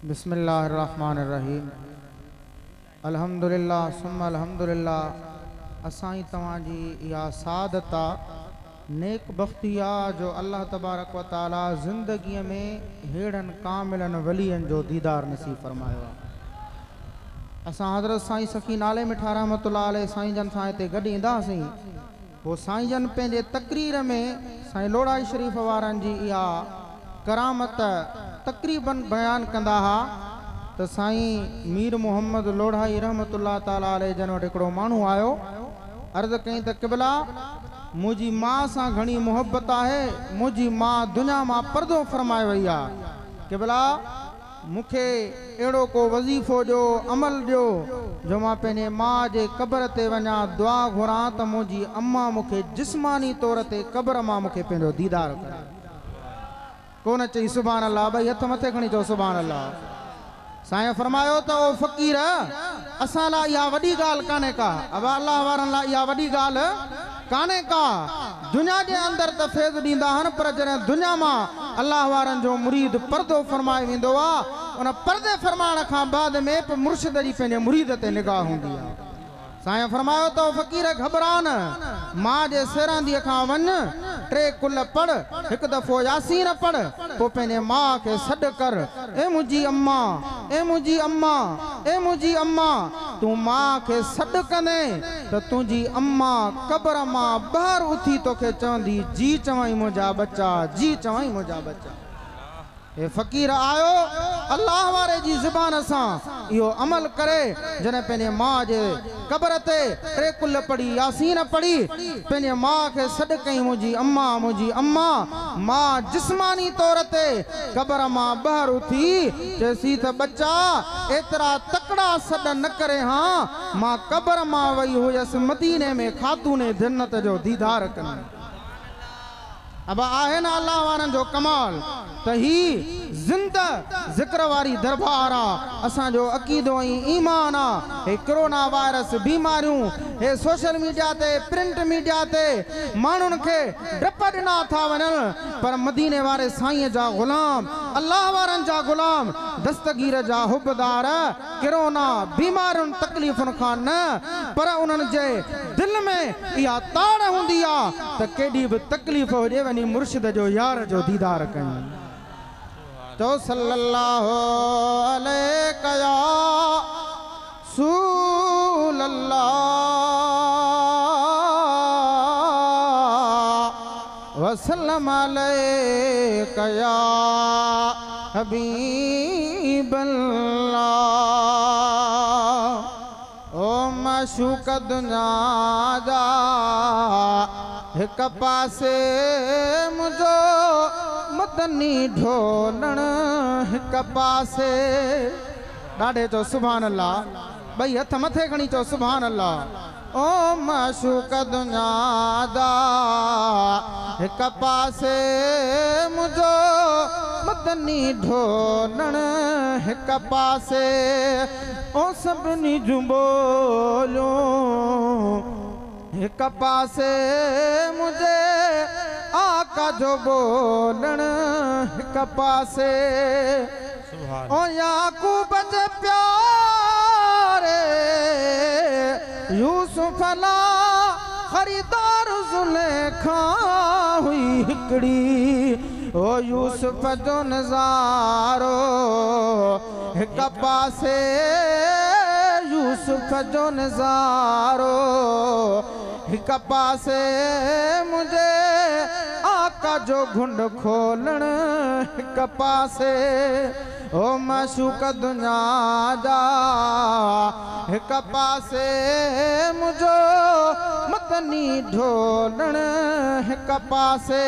बिस्मिल्लाहिर्रहमानिर्रहीम। अल्हम्दुलिल्लाह सुम्मा अल्हम्दुलिल्लाह। असाई तवाजी या सादता नेक बख्तिया जो अल्लाह तबारक व ताला ज़िंदगी में हेड़न कामिलन वलियन जो दीदार नसीब फरमायो। असां हज़रत साईं सखी नाले मिठा रहमतुल्लाह अलैह साईं जन सां हिते गॾु ईंदासीं। वो साईं जन पंहिंजे तकरीर में साईं लोढ़ाई शरीफ़ वारनि जी इहा करामत तकरीबन बयान कंदा हा त साईं मीर मोहम्मद लोढ़ाई रहमतुल्लाह ताला अलैह जन वटि हिकिड़ो माण्हू आयो। अर्ज़ कई त क़िबला मुंहिंजी मां सां घणी मोहब्बत आहे, मुंहिंजी मां दुनिया मां पर्दो फरमाए वई आहे। क़िबला मूंखे अहिड़ो को वज़ीफ़ो ॾियो, अमल ॾियो जो मां पंहिंजे मां जे क़ब्र ते वञा, दुआ घुरां त मुंहिंजी अम्मा मूंखे जिस्मानी तौर ते क़ब्र मां मूंखे पंहिंजो दीदार करे। कोन चई सुभान अल्लाह, भई हथ मथे खणी चओ सुभान अल्लाह। साईं फरमायो त ओ फ़क़ीर असां लाइ इहा वॾी ॻाल्हि कान्हे का, अब अल्लाह वारनि लाइ इहा वॾी ॻाल्हि कान्हे का। दुनिया जे अंदरि त फैज़ ॾींदा आहिनि, पर जॾहिं दुनिया मां अल्लाह वारनि जो मुरीद पर्दो फरमाए वेंदो आहे, उन पर्दे फरमाइण खां बाद में मुर्शिद जी पंहिंजे मुरीद ते निगाह हूंदी आहे। साईं फरमायो त फ़क़ीर घबरा न, मां जे सिरांदीअ खां वञ, 3 कुल पढ़, हिकु दफ़ो यासीन पढ़, पोइ पंहिंजे मां खे सॾु कर। ए मुंहिंजी अम्मा, ए मुंहिंजी अम्मा, ए मुंहिंजी अम्मा, तूं मां खे सॾु कंदे त तुंहिंजी अम्मा क़ब्र मां ॿाहिरि उथी तोखे चवंदी, जी चवाई मुंहिंजा बच्चा, जी चवाई मुंहिंजा बच्चा। ए फ़क़ीर आयो अल्लाह वारे जी ज़ुबान सां इहो अमल करे, जॾहिं पंहिंजे मां जे क़ब्र ते 3 कुल पढ़ी, यासीन पढ़ी, पंहिंजे मां खे सॾु कई, मुंहिंजी अम्मा, मुंहिंजी अम्मा। मां जिस्मानी तौर ते क़ब्र मां ॿाहिरि उथी चएसी त बच्चा एतिरा तकड़ा सॾ न करे, हाँ मां क़ब्र मां वई हुयसि मदीने में खातूने जन्नत जो दीदार कनि। अब आहे न अल्लाह वारनि जो कमाल त ही ज़िंदा ज़िक्र वारी दरबार आ। असांजो अक़ीदो ऐं ईमान आ। हे कोरोना वायरस बीमारियूं, हे सोशल मीडिया ते, प्रिंट मीडिया ते माण्हुनि खे डप ॾिना था वञनि, पर मदीने वारे साईं जा ग़ुलाम, अल्लाह वारनि जा ग़ुलाम, दस्तगीर जा हुबदार कोरोना बीमारियुनि तकलीफ़ुनि खां न, पर उन्हनि जे दिल में इहा ताड़ हूंदी आ त केॾी बि तकलीफ़ हुजे वञी मुर्शिद जो यार जो दीदार कयूं। तो सल्लल्लाहु अलैहि या रसूल अल्लाह वसल्लम अलैका या हबीब अल्लाह। ओ माशूक दुनिया जा हिक पासे मुझो मदनी ढोलण हिक पासे। ॾाढे चओ सुभान अल्लाह, भई हथ मथे खणी चओ सुभान अल्लाह। ओ माशूक दुनिया दा हिक पासे मुझो मदनी ढोलण हिक पासे। ओ सभिनी जूं बोलियूं हिक पासे मुझे आका जो बोलण हिक पासे। ओ याकूब जे प्यारे यूसुफ ला खरीदार ज़ुलेखा हुई हिकड़ी। ओ यूसुफ जो नज़ारो हिक पासे, यूसुफ जो नज़ारो हिक पासे मुझे आका जो घुंड खोलण हिक पासे। ओ माशूक दुनिया जा हिक पासे मुझो मदनी ढोलण हिक पासे।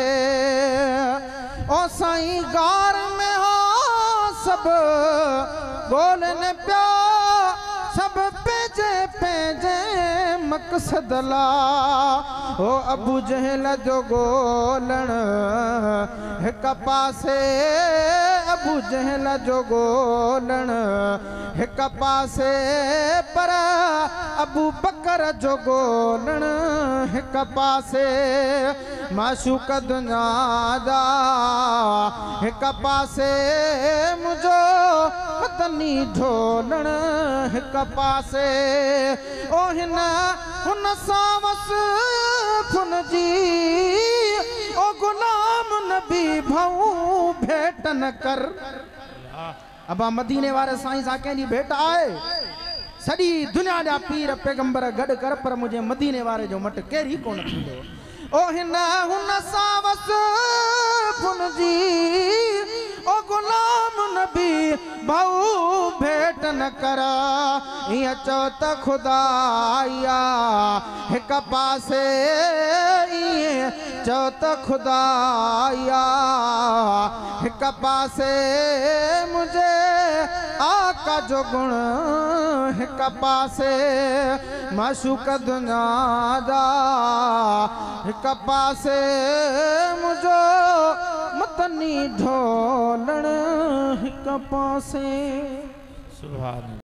ओ साईं गार में हो सब ॻोल्हनि पिया, सब पंहिंजे पंहिंजे मक़सद ला। ओ अबू जहल जो ॻोल्हण हिक पासे, अबू जहल जो ॻोल्हण हिक पासे, पर अबू बकर जो ॻोल्हण हिक पासे। माशूक दुनिया जा हिक पासे मुझो मतनी ढोलण हिक पासे ओ हिन हुन सावस फुनजी ओ गुलाम नबी भाऊ भेट न कर। अबा मदीने वारे साईं सां कंहिंजी भेट आहे सॼी दुनिया जा पीर पैगंबर गॾु कर पर मुझे मदीने वारे जो मट केरी कोन थींदो। ओ हिन हुन सावस फुनजी ओ गुलाम नबी भाऊ भेट न कर। ईअं चओ त खुदाया हिक पासे ईअं चओ त खुदाया हिक पासे मुझे आका जो गुण हिक पासे माशूक दुनिया जा हिक पासे मुझो मतनी ढोलण हिक पासे। सुभान